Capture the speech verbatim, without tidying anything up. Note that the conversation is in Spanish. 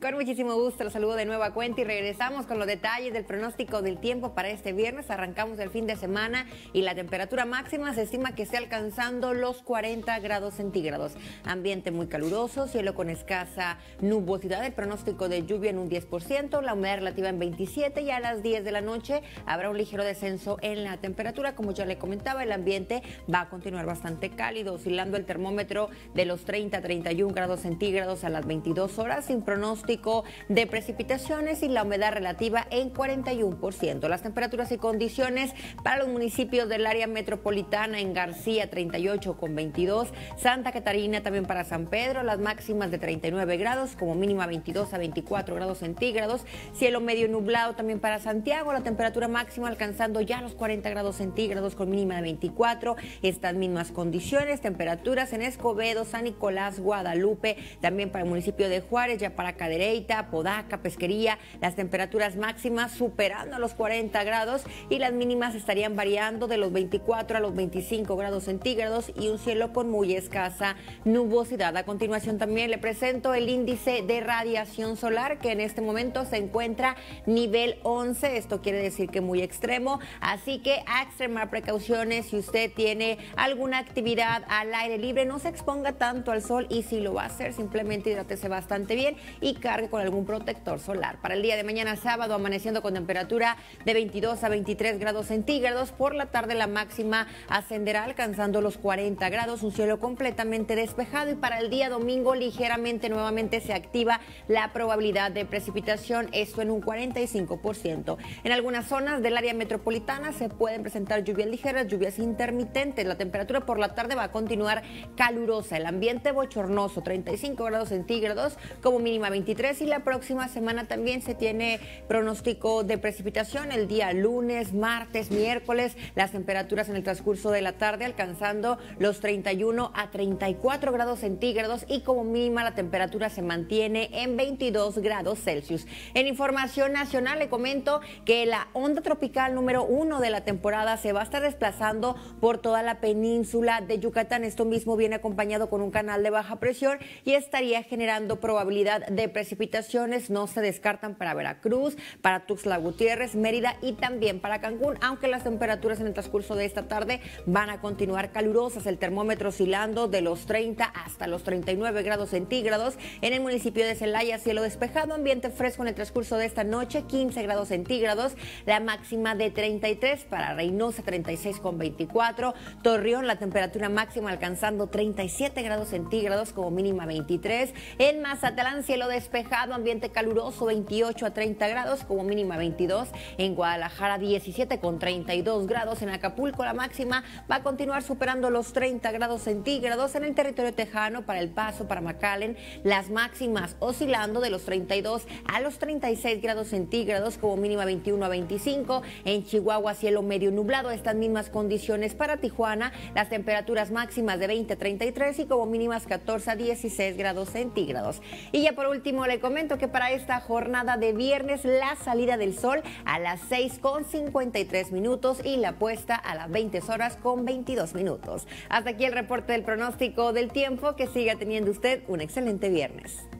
Con muchísimo gusto, los saludo de nueva cuenta y regresamos con los detalles del pronóstico del tiempo para este viernes. Arrancamos el fin de semana y la temperatura máxima se estima que esté alcanzando los cuarenta grados centígrados. Ambiente muy caluroso, cielo con escasa nubosidad, el pronóstico de lluvia en un diez por ciento, la humedad relativa en veintisiete y a las diez de la noche habrá un ligero descenso en la temperatura. Como ya le comentaba, el ambiente va a continuar bastante cálido, oscilando el termómetro de los treinta a treinta y un grados centígrados a las veintidós horas, sin pronóstico de precipitaciones y la humedad relativa en cuarenta y uno por ciento. Las temperaturas y condiciones para los municipios del área metropolitana: en García treinta y ocho con veintidós, Santa Catarina también para San Pedro, las máximas de treinta y nueve grados, como mínima veintidós a veinticuatro grados centígrados, cielo medio nublado también para Santiago, la temperatura máxima alcanzando ya los cuarenta grados centígrados con mínima de veinticuatro, estas mismas condiciones, temperaturas en Escobedo, San Nicolás, Guadalupe, también para el municipio de Juárez, ya para Cadereyta, Podaca, Pesquería, las temperaturas máximas superando los cuarenta grados y las mínimas estarían variando de los veinticuatro a los veinticinco grados centígrados y un cielo con muy escasa nubosidad. A continuación también le presento el índice de radiación solar, que en este momento se encuentra nivel once, esto quiere decir que muy extremo, así que a extremar precauciones. Si usted tiene alguna actividad al aire libre, no se exponga tanto al sol y si lo va a hacer, simplemente hidrátese bastante bien y cargue con algún protector solar. Para el día de mañana sábado, amaneciendo con temperatura de veintidós a veintitrés grados centígrados, por la tarde la máxima ascenderá alcanzando los cuarenta grados, un cielo completamente despejado, y para el día domingo ligeramente nuevamente se activa la probabilidad de precipitación, esto en un cuarenta y cinco por ciento. En algunas zonas del área metropolitana se pueden presentar lluvias ligeras, lluvias intermitentes. La temperatura por la tarde va a continuar calurosa, el ambiente bochornoso, treinta y cinco grados centígrados como mínima veintitrés, y la próxima semana también se tiene pronóstico de precipitación el día lunes, martes, miércoles, las temperaturas en el transcurso de la tarde alcanzando los treinta y uno a treinta y cuatro grados centígrados y como mínima la temperatura se mantiene en veintidós grados Celsius. En información nacional le comento que la onda tropical número uno de la temporada se va a estar desplazando por toda la península de Yucatán. Esto mismo viene acompañado con un canal de baja presión y estaría generando probabilidad de precipitaciones. No se descartan para Veracruz, para Tuxtla Gutiérrez, Mérida y también para Cancún, aunque las temperaturas en el transcurso de esta tarde van a continuar calurosas, el termómetro oscilando de los treinta hasta los treinta y nueve grados centígrados. En el municipio de Celaya, cielo despejado, ambiente fresco en el transcurso de esta noche, quince grados centígrados, la máxima de treinta y tres, para Reynosa treinta y seis con veinticuatro, Torreón la temperatura máxima alcanzando treinta y siete grados centígrados como mínima veintitrés, en Mazatlán cielo despejado, ambiente caluroso, veintiocho a treinta grados como mínima veintidós, en Guadalajara diecisiete con treinta y dos grados, en Acapulco la máxima va a continuar superando los treinta grados centígrados, en el territorio tejano para El Paso, para McAllen, las máximas oscilando de los treinta y dos a los treinta y seis grados centígrados como mínima veintiuno a veinticinco, en Chihuahua cielo medio nublado, estas mismas condiciones para Tijuana, las temperaturas máximas de veinte a treinta y tres y como mínimas catorce a dieciséis grados centígrados. Y ya por último le comento que para esta jornada de viernes la salida del sol a las seis con cincuenta y tres minutos y la puesta a las veinte horas con veintidós minutos. Hasta aquí el reporte del pronóstico del tiempo, que siga teniendo usted un excelente viernes.